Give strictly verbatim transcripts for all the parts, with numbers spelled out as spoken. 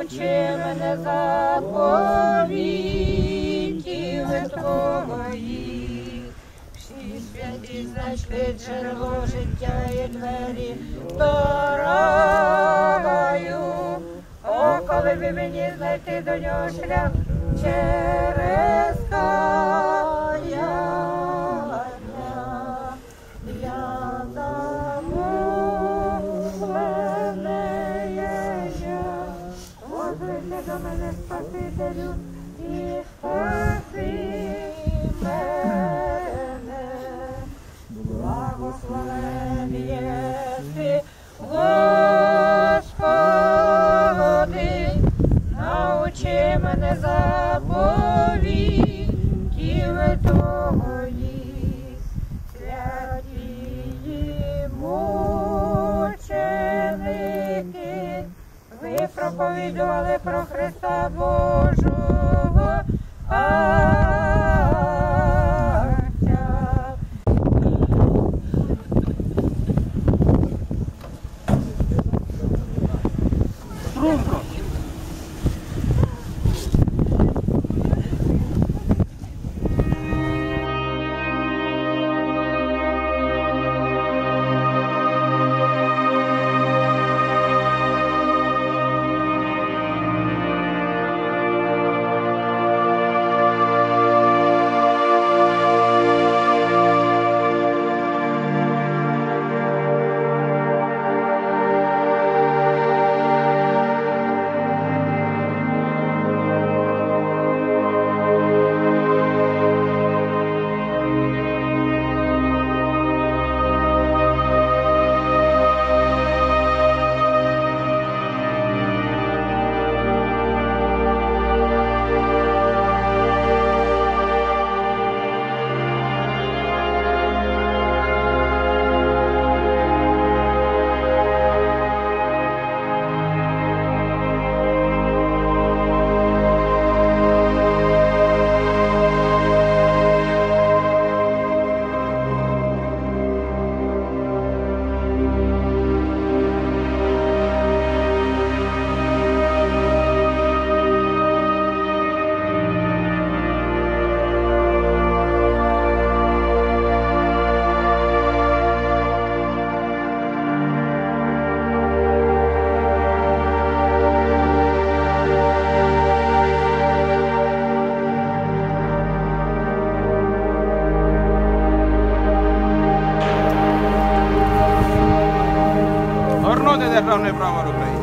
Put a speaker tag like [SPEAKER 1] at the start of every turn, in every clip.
[SPEAKER 1] научи мене заповітів твоїх. Всі святі знайшли джерело життя і двері до раю. О, коли б мені знайти до нього шлях через каяння, я замовленею. Возвися до мене, Спасителю, і спаси мене. Благословен єси, Господи, научи мене заповітів твоїх. Святії мученики, ви проповідували про Христа Божого Агнця.
[SPEAKER 2] Струнко! Горноти державний прапор України.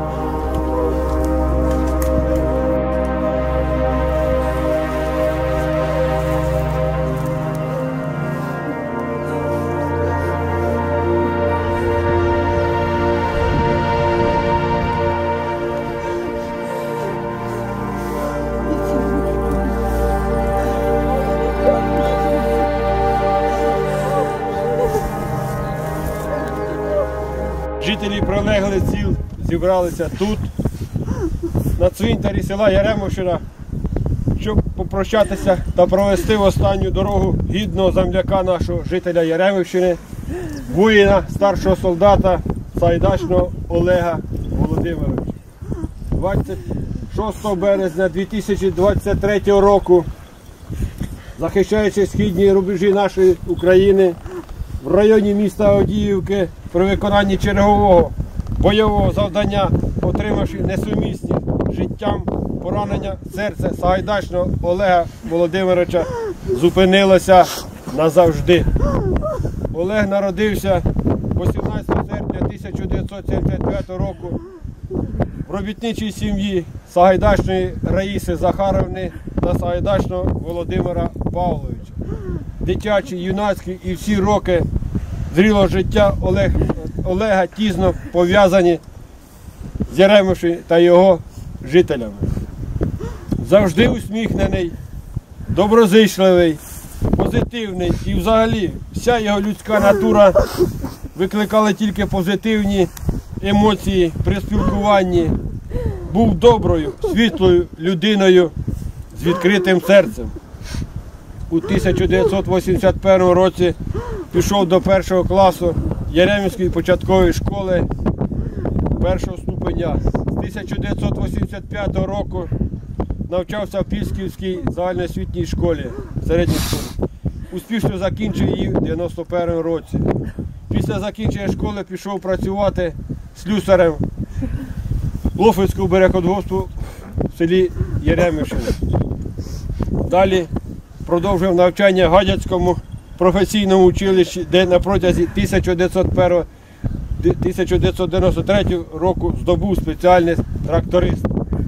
[SPEAKER 2] Жителі прилеглих сіл зібралися тут, на цвинтарі села Яремовщина, щоб попрощатися та провести в останню дорогу гідного земляка нашого, жителя Яремовщини, воїна, старшого солдата Сагайдачного Олега Володимировича. двадцять шостого березня дві тисячі двадцять третього року, захищаючи східні рубежі нашої України, в районі міста Авдіївки при виконанні чергового бойового завдання, отримавши несумісні з життям поранення, серце Сагайдачного Олега Володимировича зупинилося назавжди. Олег народився вісімнадцятого серпня тисяча дев'ятсот сімдесят п'ятого року в робітничій сім'ї Сагайдачної Раїси Захаровни та Сагайдачного Володимира Павловича. Дитячі, юнацькі і всі роки зрілого життя Олег, Олега тісно пов'язані з Яремовщиною та його жителями. Завжди усміхнений, доброзичливий, позитивний і взагалі вся його людська натура викликала тільки позитивні емоції при спілкуванні. Був доброю, світлою людиною з відкритим серцем. У тисяча дев'ятсот вісімдесят першому році пішов до першого класу Яремівської початкової школи першого ступеня. З тисяча дев'ятсот вісімдесят п'ятого року навчався в Пісківській загальноосвітній школі, середній школі. Успішно закінчив її в дев'яносто першому році. Після закінчення школи пішов працювати слюсарем Лофицького берегкодгоспу в селі Єремівщина. Далі продовжив навчання в Гадяцькому професійному училищі, де на протязі тисяча дев'ятсот першого - тисяча дев'ятсот дев'яносто третього року здобув спеціальність тракторист.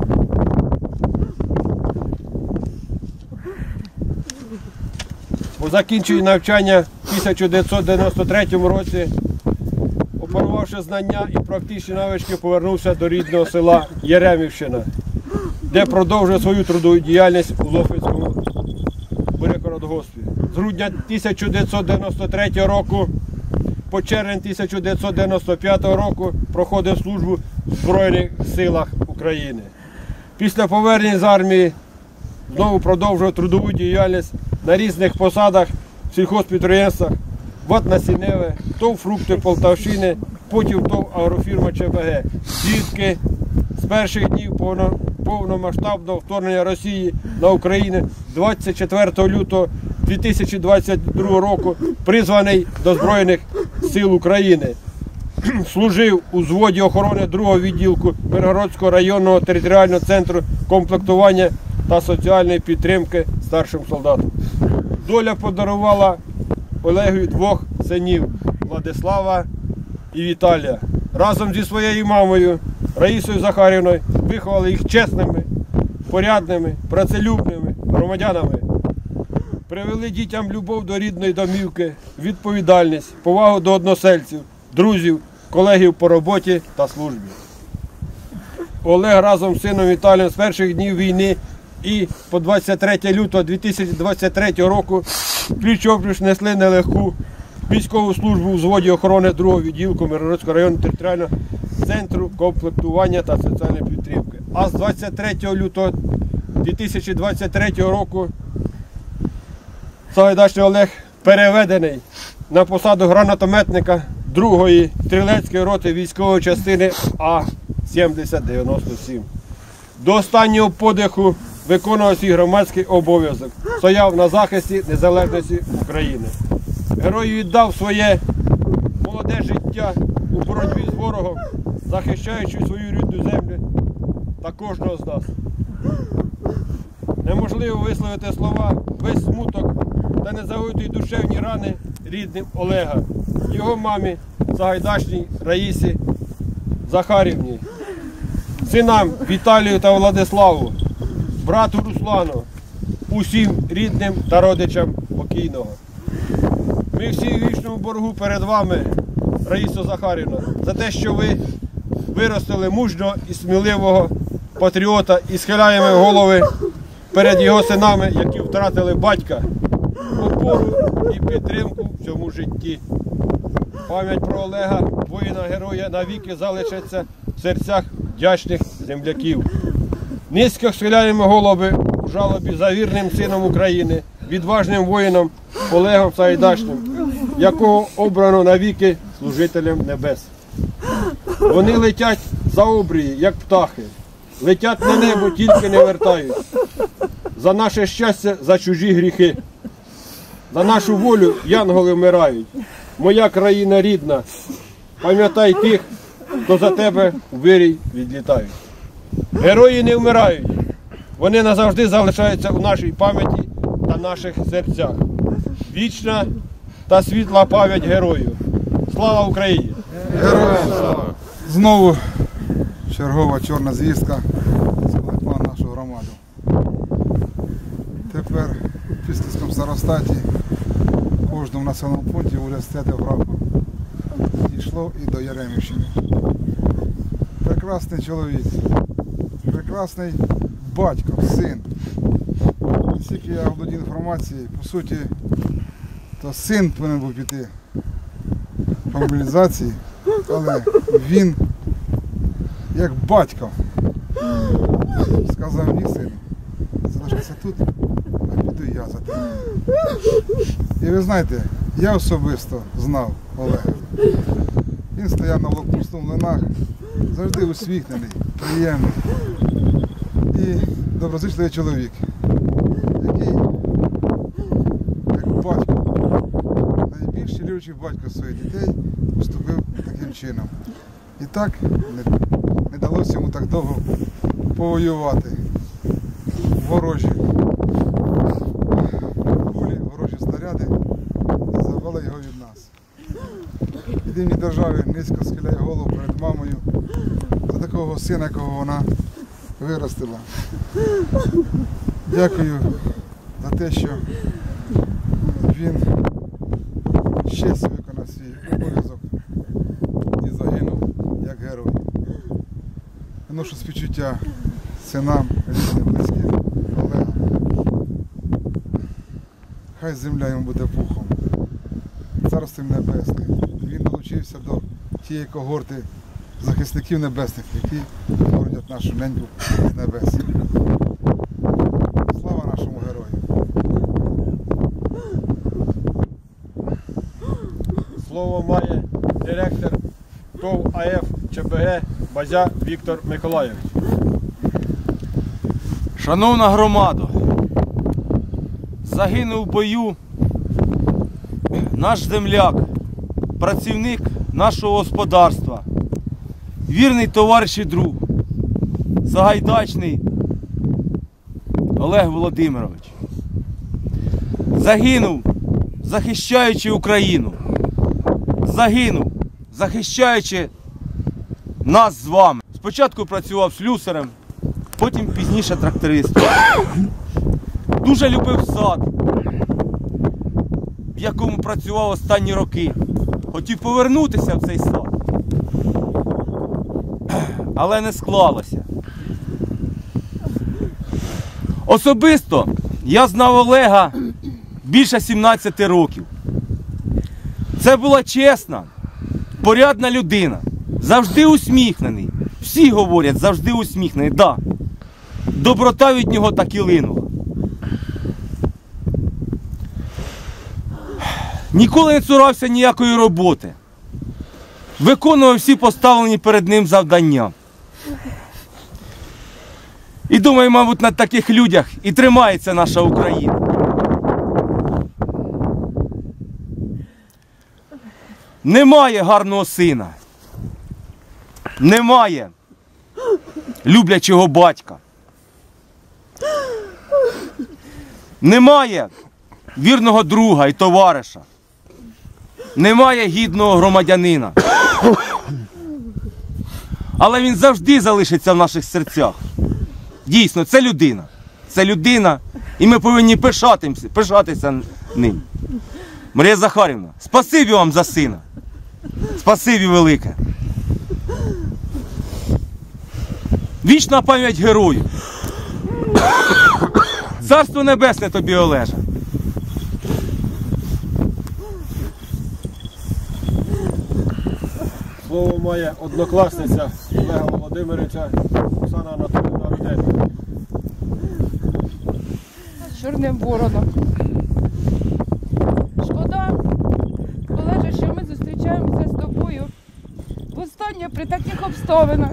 [SPEAKER 2] По закінченні навчання в тисяча дев'ятсот дев'яносто третьому році, опанувавши знання і практичні навички, повернувся до рідного села Єремівщина, де продовжив свою трудову діяльність у Лофицькому бурякородгоспі. З грудня тисяча дев'ятсот дев'яносто третього року по червень тисяча дев'ятсот дев'яносто п'ятого року проходив службу в Збройних силах України. Після повернення з армії знову продовжував трудову діяльність на різних посадах в сільхозпідприємствах, Ватнасіневе, ТОВ «Фрукти Полтавщини», потім ТОВ «Агрофірма ЧПГ». Звідки з перших днів повномасштабного вторгнення Росії на Україну двадцять четвертого лютого дві тисячі двадцять другого року призваний до Збройних сил України. Служив у взводі охорони другого відділку Миргородського районного територіального центру комплектування та соціальної підтримки старшим солдатам. Доля подарувала Олегові двох синів – Владислава і Віталія. Разом зі своєю мамою Раїсою Захарівною виховали їх чесними, порядними, працелюбними громадянами. Привели дітям любов до рідної домівки, відповідальність, повагу до односельців, друзів, колегів по роботі та службі. Олег разом з сином Віталієм з перших днів війни і по двадцять третє лютого дві тисячі двадцять третього року пліч-опліч несли нелегку військову службу у взводі охорони другого відділку Миргородського районного територіального центру комплектування та соціальної підтримки. А з двадцять третього лютого дві тисячі двадцять третього року Сагайдачний Олег переведений на посаду гранатометника другої стрілецької роти військової частини А сімдесят дев'яносто сім. До останнього подиху виконував свій громадський обов'язок, стояв на захисті незалежності України. Герой віддав своє молоде життя у боротьбі з ворогом, захищаючи свою рідну землю та кожного з нас. Неможливо висловити слова весь смуток та незагоюючі душевні рани рідним Олега, його мамі Сагайдачній Раїсі Захарівні, синам Віталію та Владиславу, брату Руслану, усім рідним та родичам покійного. Ми всі в вічному боргу перед вами, Раїсо Захарівна, за те, що ви виростили мужнього і сміливого патріота і схиляємо голови перед його синами, які втратили батька, опору і підтримку в цьому житті. Пам'ять про Олега, воїна-героя, навіки залишиться в серцях вдячних земляків. Низько схиляємо голови у жалобі за вірним сином України, відважним воїном Олегом Сагайдачним, якого обрано навіки служителем небес. Вони летять за обрії, як птахи, летять на небо, тільки не вертають. За наше щастя, за чужі гріхи. За нашу волю янголи вмирають. Моя країна рідна, пам'ятай тих, хто за тебе у вирій відлітають. Герої не вмирають, вони назавжди залишаються у нашій пам'яті та наших серцях. Вічна та світла пам'ять герою. Слава Україні!
[SPEAKER 3] Героям слава! Знову чергова чорна звістка спливла на нашу громаду. Тепер у Пісківському старостаті, в кожному населеному пункті університету графа дійшло і до Єремівщини. Прекрасний чоловік, прекрасний батько, син. Наскільки я володів інформацією, по суті, то син повинен був піти по мобілізації, але він, як батько, сказав: ні, син, залишайся тут, а піду я за тебе. І ви знаєте, я особисто знав Олега. Він стояв на блокпосту в Млинах, завжди усміхнений, приємний і доброзичливий чоловік, який, як батько, найбільш люблячий батько своїх дітей, поступив таким чином. І так не, не далося йому так довго повоювати. Ворожі кулі, ворожі снаряди забрали його від нас. Єдиній державі низько схиляє голову перед мамою за такого сина, якого вона виростила. Дякую за те, що він чесно виконав свій обов'язок і загинув як герой. Виношу співчуття синам, рідним, близьким Олега. Хай земля йому буде пухом, царством небесним. Він долучився до тієї когорти захисників небесних, які боронять нашу неньку з небес. Слава нашому герою!
[SPEAKER 2] Слово має директор ТОВ АЕФ ЧПГ Базя Віктор Миколайович.
[SPEAKER 4] Шановна громада, загинув в бою наш земляк, працівник нашого господарства, вірний товариш і друг, Сагайдачний Олег Володимирович. Загинув, захищаючи Україну. Загинув, захищаючи нас з вами. Спочатку працював слюсарем, потім пізніше трактористом. Дуже любив сад, в якому працював останні роки. Хотів повернутися в цей сад, але не склалося. Особисто я знав Олега більше сімнадцяти років. Це була чесна, порядна людина, завжди усміхнений. Всі говорять, завжди усміхнений. Да, доброта від нього так і линула. Ніколи не цурався ніякої роботи. Виконував всі поставлені перед ним завдання. І думаю, мабуть, на таких людях і тримається наша Україна. Немає гарного сина. Немає люблячого батька. Немає вірного друга і товариша. Немає гідного громадянина. Але він завжди залишиться в наших серцях. Дійсно, це людина. Це людина, і ми повинні пишатися, пишатися ним. Марія Захарівна, спасибі вам за сина. Спасибі велике. Вічна пам'ять герою. Царство небесне тобі, Олеже.
[SPEAKER 2] Слово має однокласниця Олега Володимировича Оксана Анатоліївна Руденко.
[SPEAKER 1] Чорним вороном. Шкода, Олеже, що ми зустрічаємося з тобою востаннє при таких обставинах.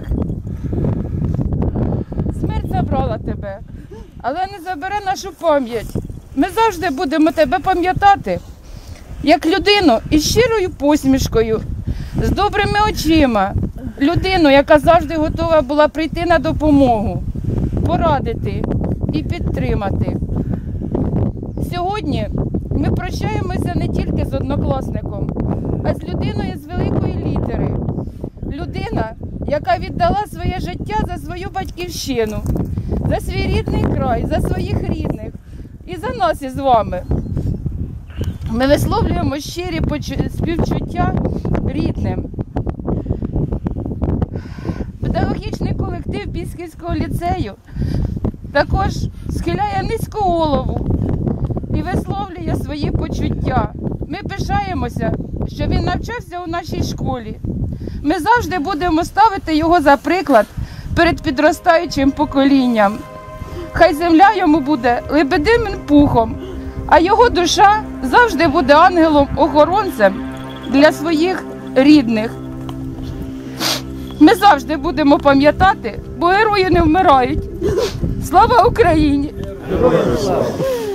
[SPEAKER 1] Смерть забрала тебе, але не забере нашу пам'ять. Ми завжди будемо тебе пам'ятати як людину із щирою посмішкою, з добрими очима, людину, яка завжди готова була прийти на допомогу, порадити і підтримати. Сьогодні ми прощаємося не тільки з однокласником, а з людиною з великої літери. Людина, яка віддала своє життя за свою батьківщину, за свій рідний край, за своїх рідних і за нас із вами. Ми висловлюємо щирі співчуття рідним. Педагогічний колектив Пісківського ліцею також схиляє низьку голову і висловлює свої почуття. Ми пишаємося, що він навчався у нашій школі. Ми завжди будемо ставити його за приклад перед підростаючим поколінням. Хай земля йому буде лебединим пухом, а його душа завжди буде ангелом-охоронцем для своїх рідних. Ми завжди будемо пам'ятати, бо герої не вмирають. Слава Україні!
[SPEAKER 2] Героям слава!